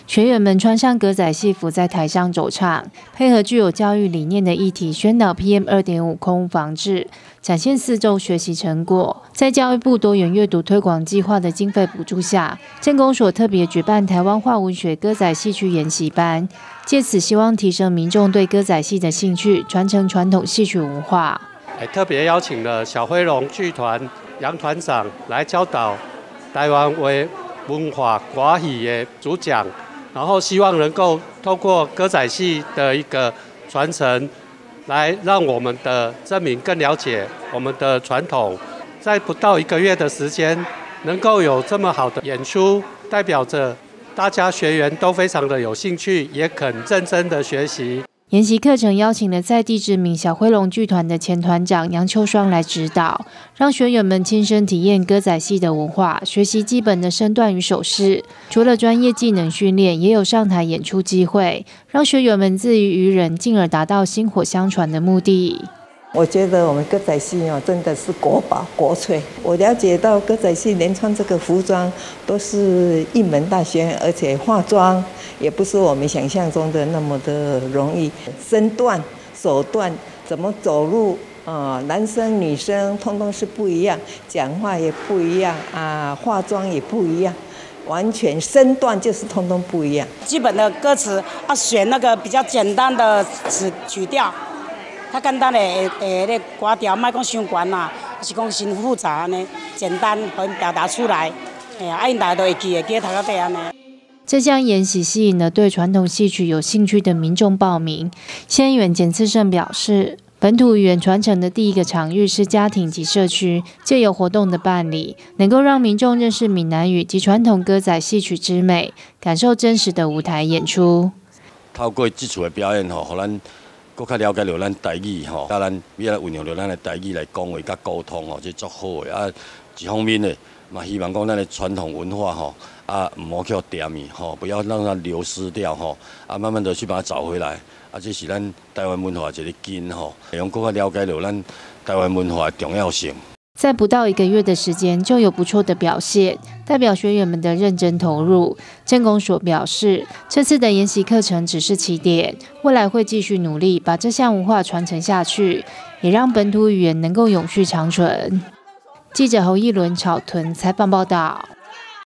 学员们穿上歌仔戏服在台上走唱，配合具有教育理念的议题，宣导 PM2.5 空污防治，展现4周学习成果。在教育部多元阅读推广计划的经费补助下，政工所特别举办台湾话文学歌仔戏曲研习班，借此希望提升民众对歌仔戏的兴趣，传承传统戏曲文化。 特别邀请了小飞龙剧团杨团长来教导台湾文化歌戏的主讲。然后希望能够透过歌仔戏的一个传承，来让我们的镇民更了解我们的传统。在不到1个月的时间，能够有这么好的演出，代表着大家学员都非常的有兴趣，也肯认真的学习。 研习课程邀请了在地知名小灰龙剧团的前团长杨秋双来指导，让学员们亲身体验歌仔戏的文化，学习基本的身段与手势。除了专业技能训练，也有上台演出机会，让学员们自娱于人，进而达到薪火相传的目的。 我觉得我们歌仔戏真的是国宝国粹。我了解到歌仔戏连穿这个服装都是一门大学，而且化妆也不是我们想象中的那么的容易。身段、手段怎么走路男生女生通通是不一样，讲话也不一样化妆也不一样。完全身段就是通通不一样。 基本的歌词要选那个比较简单的曲调。较简单的那歌调，莫讲伤悬啦，是讲真复杂呢，简单，可以表达出来。因大家都会记得读到底安尼。 这项研习吸引了对传统戏曲有兴趣的民众报名。县议员简次胜表示，本土语言传承的第一个场域是家庭及社区，借由活动的办理，能够让民众认识闽南语及传统歌仔戏曲之美，感受真实的舞台演出。 透过这次的表演吼，互咱更较了解到咱台语吼，甲咱要来运用到咱的台语来讲话甲沟通吼，这足好的。一方面呢，嘛希望讲咱的传统文化吼，唔好去点去吼，不要让它流失掉吼，慢慢的去把它找回来。这是咱台湾文化一个根吼，用更加了解到咱台湾文化的重要性。 在不到1个月的时间就有不错的表现，代表学员们的认真投入。政工所表示，这次的研习课程只是起点，未来会继续努力把这项文化传承下去，也让本土语言能够永续长存。记者侯一伦草屯采访报道。